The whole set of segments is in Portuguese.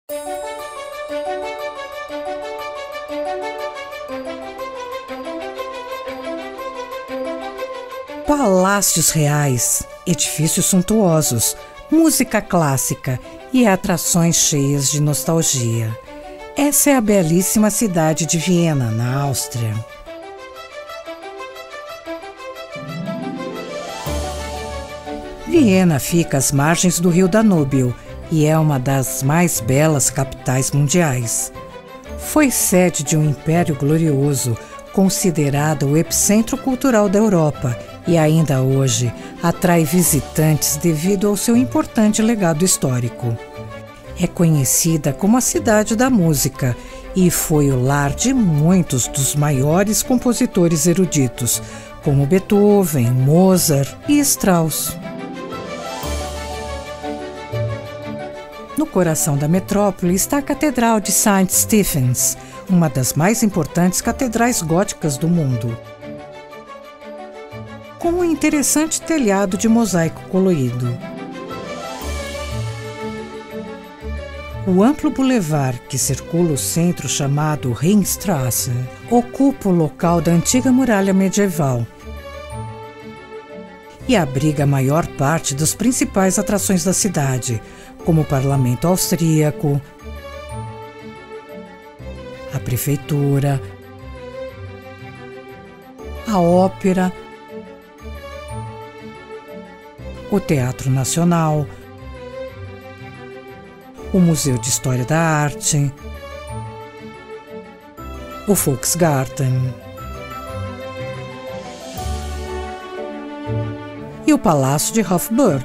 Palácios reais, edifícios suntuosos, música clássica e atrações cheias de nostalgia. Essa é a belíssima cidade de Viena, na Áustria. Viena fica às margens do rio Danúbio e é uma das mais belas capitais mundiais. Foi sede de um império glorioso, considerado o epicentro cultural da Europa, e ainda hoje atrai visitantes devido ao seu importante legado histórico. É conhecida como a cidade da música e foi o lar de muitos dos maiores compositores eruditos, como Beethoven, Mozart e Strauss. No coração da metrópole está a Catedral de St. Stephens, uma das mais importantes catedrais góticas do mundo, com um interessante telhado de mosaico colorido. O amplo bulevar que circula o centro, chamado Ringstraße, ocupa o local da antiga muralha medieval e abriga a maior parte das principais atrações da cidade, como o Parlamento Austríaco, a Prefeitura, a Ópera, o Teatro Nacional, o Museu de História da Arte, o Volksgarten e o Palácio de Hofburg.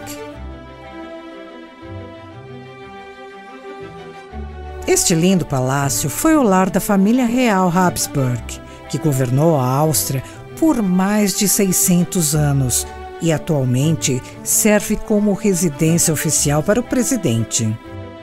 Este lindo palácio foi o lar da família real Habsburg, que governou a Áustria por mais de 600 anos e atualmente serve como residência oficial para o presidente.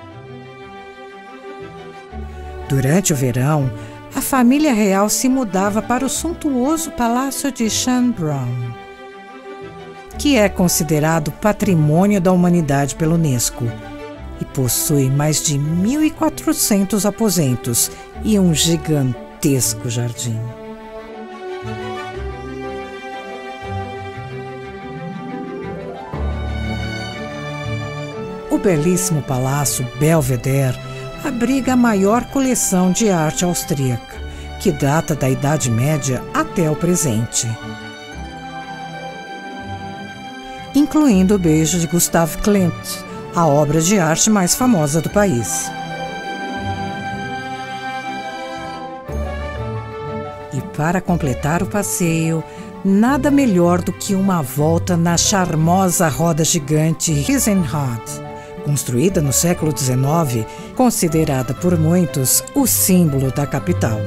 Durante o verão, a família real se mudava para o suntuoso Palácio de Schönbrunn, que é considerado Patrimônio da Humanidade pela Unesco e possui mais de 1.400 aposentos e um gigantesco jardim. O belíssimo Palácio Belvedere abriga a maior coleção de arte austríaca, que data da Idade Média até o presente, incluindo o Beijo de Gustav Klimt, a obra de arte mais famosa do país. E para completar o passeio, nada melhor do que uma volta na charmosa roda gigante Riesenrad, construída no século XIX, considerada por muitos o símbolo da capital.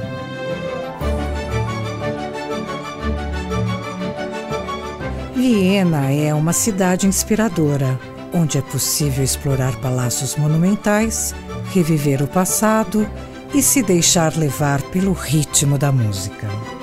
Viena é uma cidade inspiradora, onde é possível explorar palácios monumentais, reviver o passado e se deixar levar pelo ritmo da música.